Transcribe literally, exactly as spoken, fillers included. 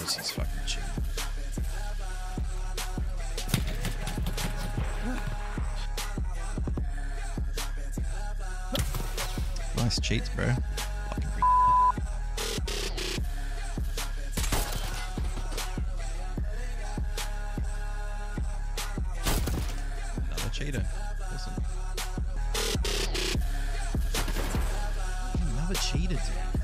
knows he's fucking cheating. Nice cheats, bro. Fucking re- Another cheater. Listen. Another cheater, dude.